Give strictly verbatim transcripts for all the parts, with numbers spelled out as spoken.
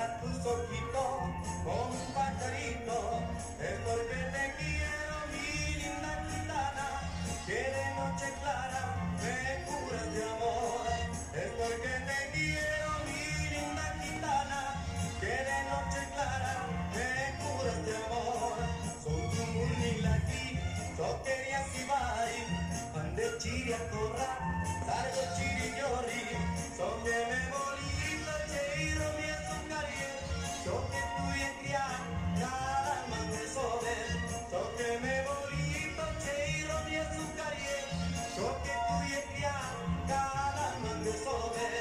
a tus ojitos como un pajarito, es porque te quiero, mi linda gitana, que de noche clara me curas de amor. Es porque te quiero, mi linda gitana, que de noche clara me curas de amor. Son tu murnilaki, soqueria sibari, pan de chiri a torra, sargo chiri yori, son de me bolito, cheiro mi azucarie, so que tu y criar, cada man de sobe, so que me bolito, cheiro mi azucarie, so que tu y criar, cada man de sobe.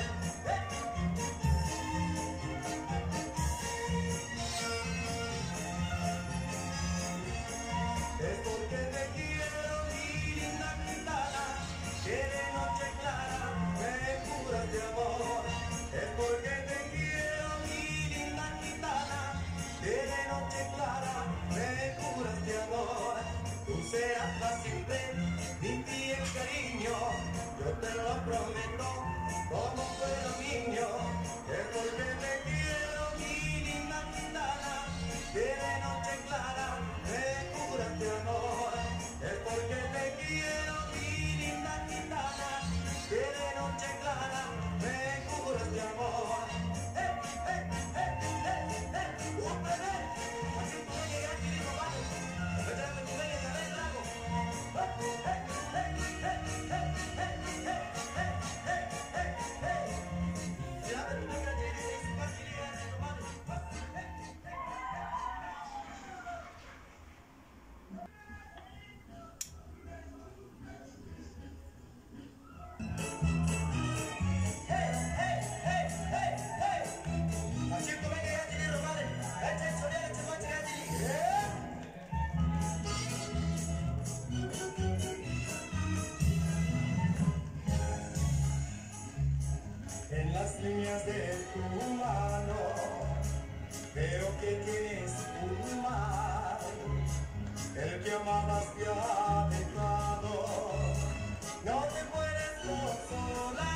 Es porque te quiero, mi linda gitana, que de noche clara me curas de amor. Es porque te quiero, mi linda gitana, que de noche clara me curas de amor. Tú serás para siempre mi fiel cariño, yo te lo prometo como fuera niño. Es porque te quiero, mi linda gitana, que de noche clara me curas de amor. Es porque te quiero, mi linda gitana, que de noche clara me curas de amor. ¡Eh, eh, eh, eh, eh! ¡Uh, bebé! Así tú me llegas y digo, vale, me trago tu bella, te ven trago. ¡Eh, eh, eh, eh, eh, eh, eh, eh, eh, eh, eh! Ya ves, tú me llegas y dices, fácil y gracias, hermano. ¡Eh, eh, eh! En las líneas de tu mano veo que tienes un mar, el que amabas te ha dejado, no te puedes consolar.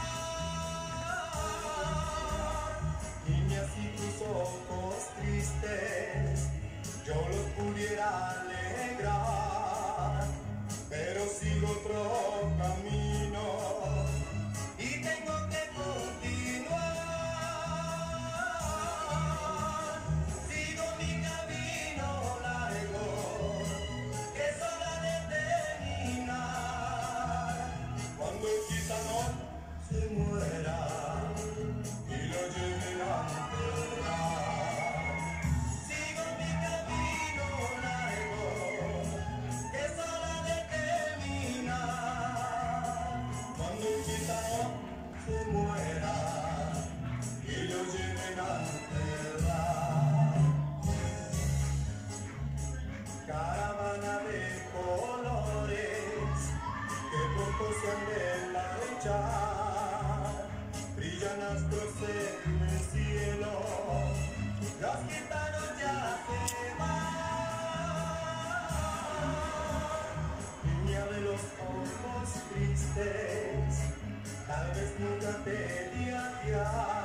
Niña, si tus ojos tristes yo los pudiera alegrar, pero sigo otro camino y tengo que continuar. Sigo mi camino largo, que es hora de terminar. Cuando el gitano se muera y lo lleven a enterrar. Sigo mi camino largo, que es hora de terminar. Cuando el gitano se muera y lo lleven a enterrar. Caravana de colores que pronto se han de marchar, brillan astros en el cielo, los gitanos ya se van. Niña de los ojos tristes, tal vez nunca te di adiós.